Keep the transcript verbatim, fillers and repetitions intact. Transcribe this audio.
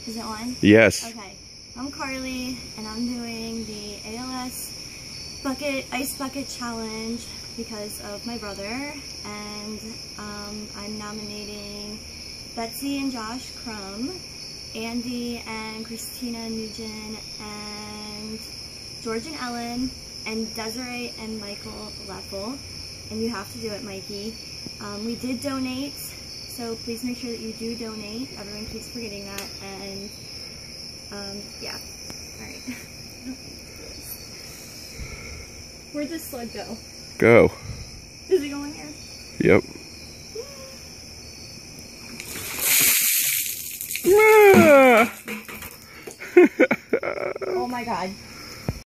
Is it on? Yes. Okay. I'm Carly, and I'm doing the A L S bucket ice bucket challenge because of my brother, and um, I'm nominating Betsy and Josh Crum, Andy and Christina Nugent, and George and Ellen, and Desiree and Michael Leffel. And you have to do it, Mikey. Um, we did donate, so please make sure that you do donate. Everyone keeps forgetting that, and um, yeah. Alright. Where'd this slug go? Go. Is he going here? Yep.